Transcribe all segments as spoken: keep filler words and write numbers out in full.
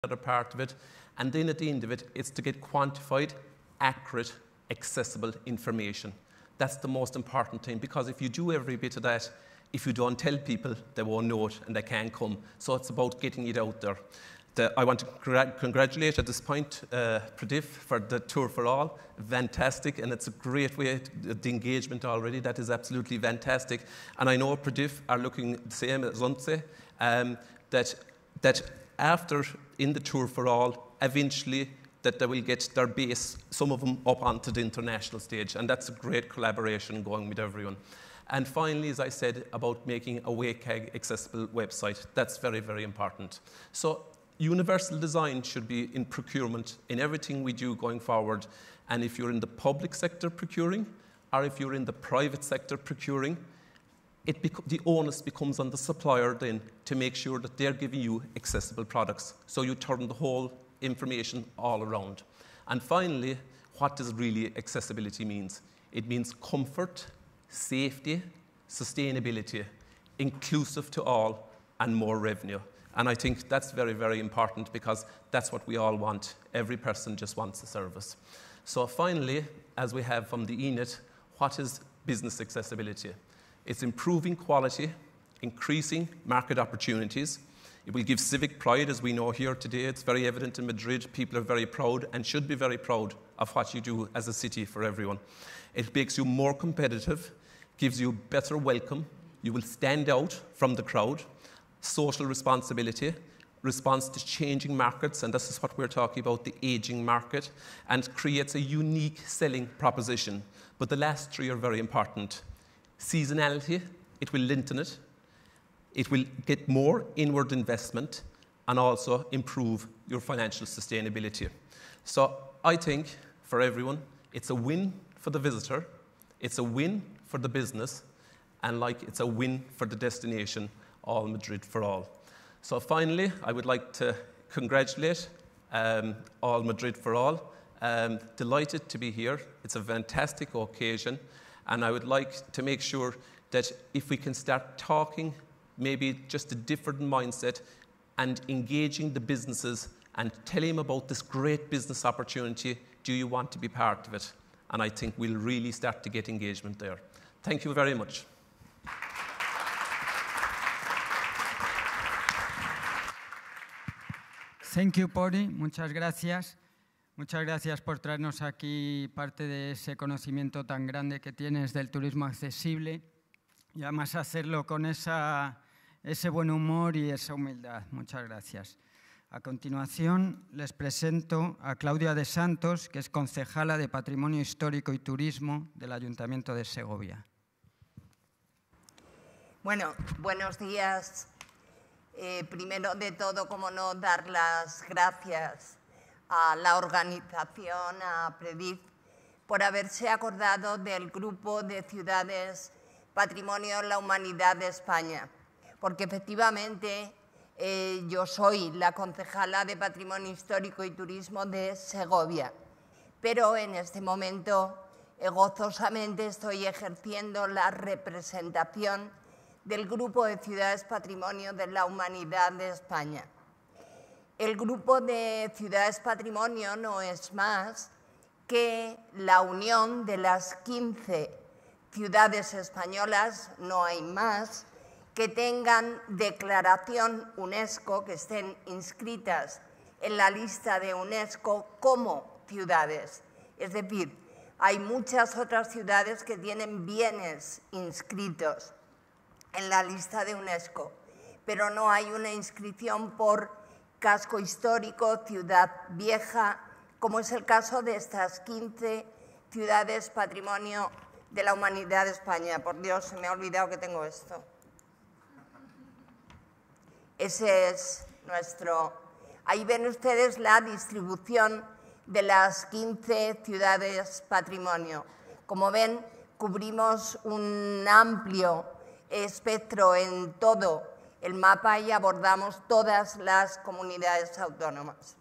are part of it. And then at the end of it, it's to get quantified, accurate, accessible information. That's the most important thing, because if you do every bit of that, if you don't tell people, they won't know it and they can't come. So it's about getting it out there. The, I want to congr congratulate at this point uh, Pradeep for the Tour for All. Fantastic, and it's a great way, to, the engagement already, that is absolutely fantastic. And I know Pradeep are looking the same as Unse, um, that, that after in the Tour for All, eventually that they will get their base, some of them up onto the international stage, and that's a great collaboration going with everyone. And finally, as I said, about making a W C A G accessible website, that's very, very important. So universal design should be in procurement in everything we do going forward. And if you're in the public sector procuring, or if you're in the private sector procuring, it the onus becomes on the supplier then to make sure that they're giving you accessible products. So you turn the whole information all around. And finally, what does really accessibility means? It means comfort, safety, sustainability, inclusive to all, and more revenue. And I think that's very, very important, because that's what we all want. Every person just wants a service. So finally, as we have from the E N I T, what is business accessibility? It's improving quality, increasing market opportunities. It will give civic pride, as we know here today. It's very evident in Madrid. People are very proud and should be very proud of what you do as a city for everyone. It makes you more competitive, gives you better welcome. You will stand out from the crowd. Social responsibility, response to changing markets, and this is what we're talking about, the aging market, and creates a unique selling proposition. But the last three are very important. Seasonality, it will lengthen it. It will get more inward investment and also improve your financial sustainability. So I think for everyone, it's a win for the visitor, it's a win for the business, and like it's a win for the destination, All Madrid for All. So finally, I would like to congratulate um, All Madrid for All. Um, delighted to be here. It's a fantastic occasion, and I would like to make sure that if we can start talking, maybe just a different mindset, and engaging the businesses and telling them about this great business opportunity, do you want to be part of it? And I think we'll really start to get engagement there. Thank you very much. Thank you, Pori. Muchas gracias. Muchas gracias por traernos aquí parte de ese conocimiento tan grande que tienes del turismo accesible y además hacerlo con esa, ese buen humor y esa humildad. Muchas gracias. A continuación, les presento a Claudia de Santos, que es concejala de Patrimonio Histórico y Turismo del Ayuntamiento de Segovia. Bueno, buenos días. Eh, primero de todo, como no, dar las gracias a la organización, a Predif, por haberse acordado del Grupo de Ciudades Patrimonio de la Humanidad de España, porque efectivamente eh, yo soy la concejala de Patrimonio Histórico y Turismo de Segovia, pero en este momento eh, gozosamente estoy ejerciendo la representación del Grupo de Ciudades Patrimonio de la Humanidad de España. El Grupo de Ciudades Patrimonio no es más que la unión de las quince ciudades españolas, no hay más, que tengan declaración UNESCO, que estén inscritas en la lista de UNESCO como ciudades. Es decir, hay muchas otras ciudades que tienen bienes inscritos en la lista de UNESCO, pero no hay una inscripción por casco histórico, ciudad vieja, como es el caso de estas quince ciudades Patrimonio de la Humanidad de España. Por Dios, se me ha olvidado que tengo esto. Ese es nuestro... Ahí ven ustedes la distribución de las quince ciudades Patrimonio. Como ven, cubrimos un amplio espectro en todo el mapa y abordamos todas las comunidades autónomas.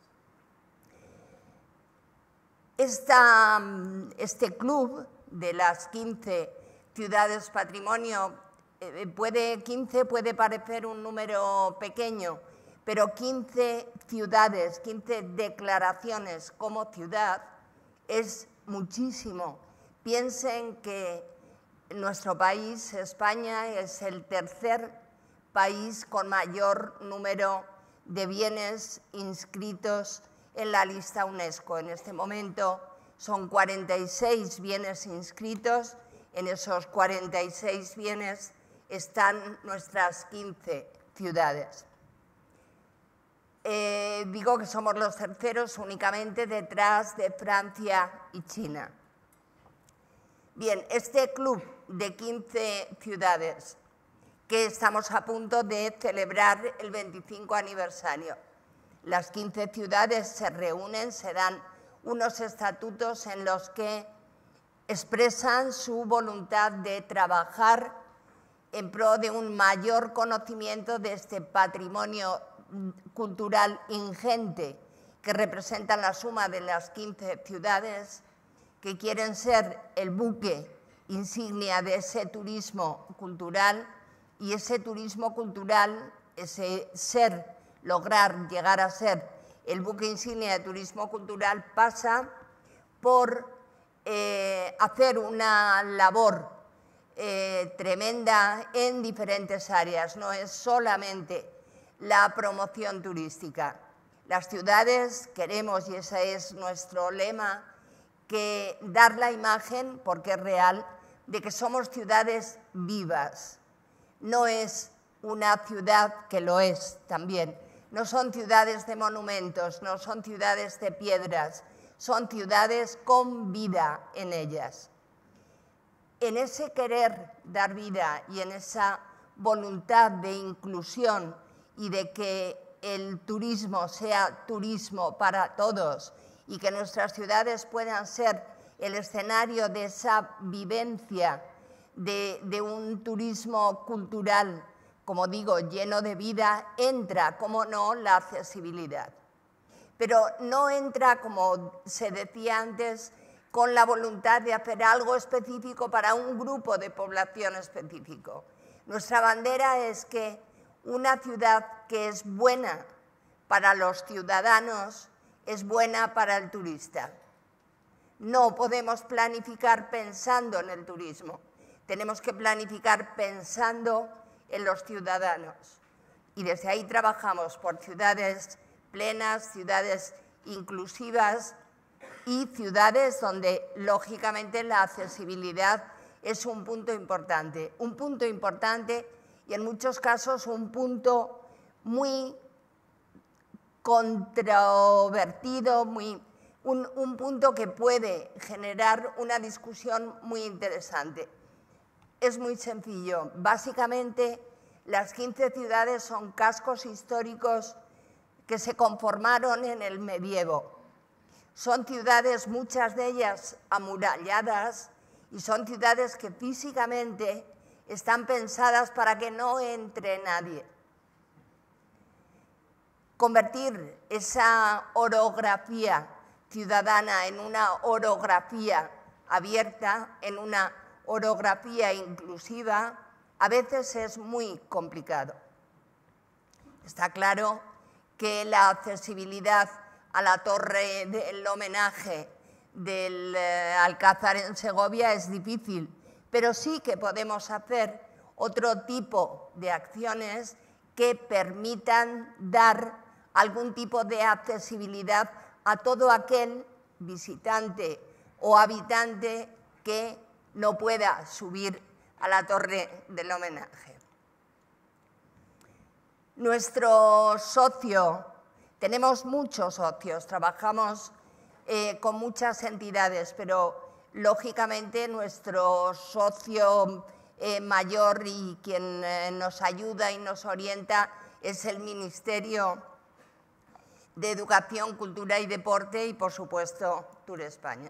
Esta, este club de las quince ciudades patrimonio, eh, puede, quince puede parecer un número pequeño, pero quince ciudades, quince declaraciones como ciudad es muchísimo. Piensen que nuestro país, España, es el tercer país con mayor número de bienes inscritos en la lista UNESCO. En este momento son cuarenta y seis bienes inscritos. En esos cuarenta y seis bienes están nuestras quince ciudades. Eh, digo que somos los terceros únicamente detrás de Francia y China. Bien, este club de quince ciudades que estamos a punto de celebrar el veinticinco aniversario. Las quince ciudades se reúnen, se dan unos estatutos en los que expresan su voluntad de trabajar en pro de un mayor conocimiento de este patrimonio cultural ingente que representan la suma de las quince ciudades que quieren ser el buque insignia de ese turismo cultural, y ese turismo cultural, ese ser, lograr llegar a ser el buque insignia de turismo cultural pasa por eh, hacer una labor eh, tremenda en diferentes áreas, no es solamente la promoción turística. Las ciudades queremos, y ese es nuestro lema, que dar la imagen, porque es real, de que somos ciudades vivas. No es una ciudad que lo es también. No son ciudades de monumentos, no son ciudades de piedras, son ciudades con vida en ellas. En ese querer dar vida y en esa voluntad de inclusión y de que el turismo sea turismo para todos y que nuestras ciudades puedan ser el escenario de esa vivencia de, de un turismo cultural, como digo, lleno de vida, entra, como no, la accesibilidad. Pero no entra, como se decía antes, con la voluntad de hacer algo específico para un grupo de población específico. Nuestra bandera es que una ciudad que es buena para los ciudadanos es buena para el turista. No podemos planificar pensando en el turismo, tenemos que planificar pensando en los ciudadanos. Y desde ahí trabajamos por ciudades plenas, ciudades inclusivas y ciudades donde, lógicamente, la accesibilidad es un punto importante. Un punto importante y, en muchos casos, un punto muy controvertido, muy, un, un punto que puede generar una discusión muy interesante. Es muy sencillo. Básicamente, las quince ciudades son cascos históricos que se conformaron en el medievo. Son ciudades, muchas de ellas amuralladas, y son ciudades que físicamente están pensadas para que no entre nadie. Convertir esa orografía ciudadana en una orografía abierta, en una orografía inclusiva, a veces es muy complicado. Está claro que la accesibilidad a la torre del homenaje del eh, Alcázar en Segovia es difícil, pero sí que podemos hacer otro tipo de acciones que permitan dar algún tipo de accesibilidad a todo aquel visitante o habitante que no pueda subir a la torre del homenaje. Nuestro socio, tenemos muchos socios, trabajamos eh, con muchas entidades, pero lógicamente nuestro socio eh, mayor y quien eh, nos ayuda y nos orienta es el Ministerio de Educación, Cultura y Deporte y, por supuesto, Tour España.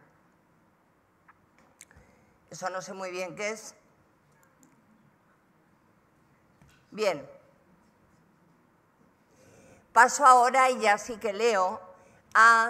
Eso no sé muy bien qué es. Bien. Paso ahora, y ya sí que leo, a,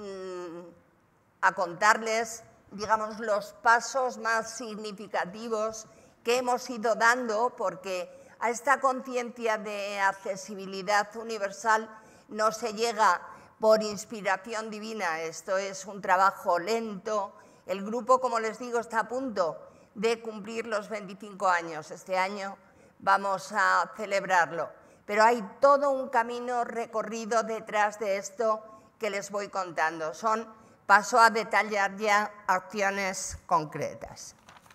a contarles, digamos, los pasos más significativos que hemos ido dando, porque A esta conciencia de accesibilidad universal no se llega por inspiración divina, esto es un trabajo lento. El grupo, como les digo, está a punto de cumplir los veinticinco años. Este año vamos a celebrarlo. Pero hay todo un camino recorrido detrás de esto que les voy contando. Son, paso a detallar ya acciones concretas.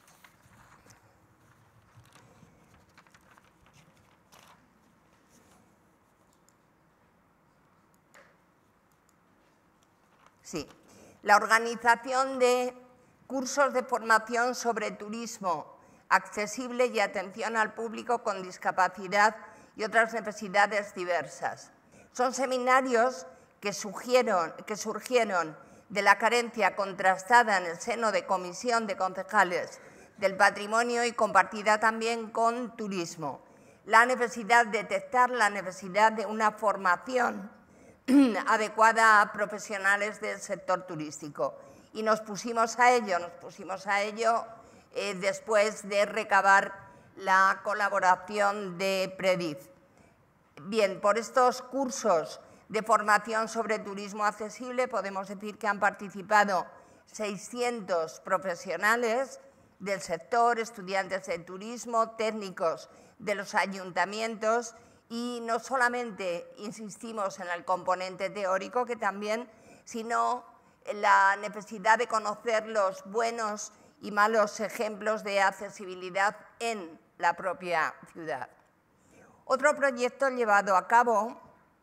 Sí, la organización de cursos de formación sobre turismo accesible y atención al público con discapacidad y otras necesidades diversas. Son seminarios que surgieron, que surgieron de la carencia contrastada en el seno de Comisión de Concejales del Patrimonio y compartida también con Turismo. La necesidad de detectar la necesidad de una formación adecuada a profesionales del sector turístico. Y nos pusimos a ello, nos pusimos a ello eh, después de recabar la colaboración de PREDIF. Bien, por estos cursos de formación sobre turismo accesible podemos decir que han participado seiscientos profesionales del sector, estudiantes de turismo, técnicos de los ayuntamientos. Y no solamente insistimos en el componente teórico, que también, sino en la necesidad de conocer los buenos y malos ejemplos de accesibilidad en la propia ciudad. Otro proyecto llevado a cabo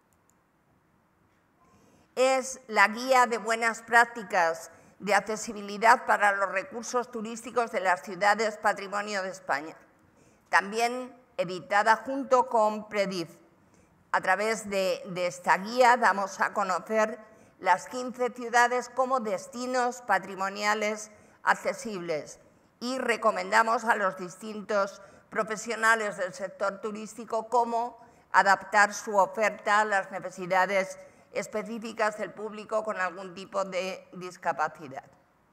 es la Guía de Buenas Prácticas de Accesibilidad para los Recursos Turísticos de las Ciudades Patrimonio de España, también editada junto con PREDIF. A través de, de esta guía damos a conocer las quince ciudades como destinos patrimoniales accesibles y recomendamos a los distintos profesionales del sector turístico cómo adaptar su oferta a las necesidades específicas del público con algún tipo de discapacidad.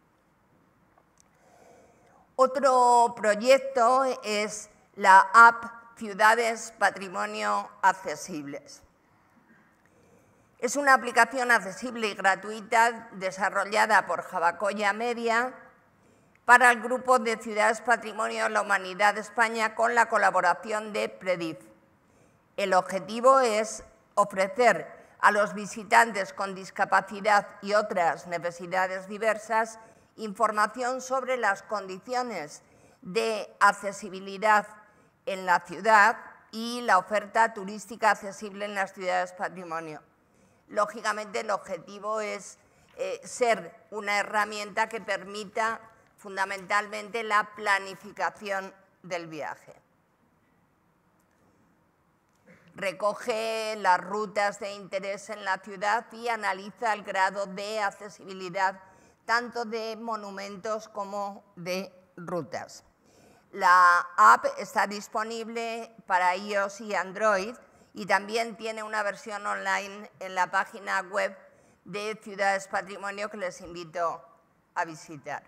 Otro proyecto es la app Ciudades Patrimonio Accesibles. Es una aplicación accesible y gratuita desarrollada por Javacoya Media para el Grupo de Ciudades Patrimonio de la Humanidad de España con la colaboración de PREDIF. El objetivo es ofrecer a los visitantes con discapacidad y otras necesidades diversas información sobre las condiciones de accesibilidad en la ciudad y la oferta turística accesible en las ciudades patrimonio. Lógicamente, el objetivo es eh, ser una herramienta que permita fundamentalmente la planificación del viaje. Recoge las rutas de interés en la ciudad y analiza el grado de accesibilidad tanto de monumentos como de rutas. La app está disponible para iOS y Android y también tiene una versión online en la página web de Ciudades Patrimonio que les invito a visitar.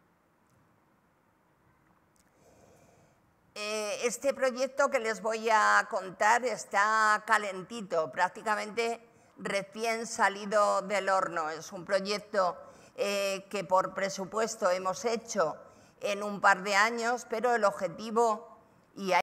Este proyecto que les voy a contar está calentito, prácticamente recién salido del horno. Es un proyecto eh, que por presupuesto hemos hecho en un par de años, pero el objetivo, y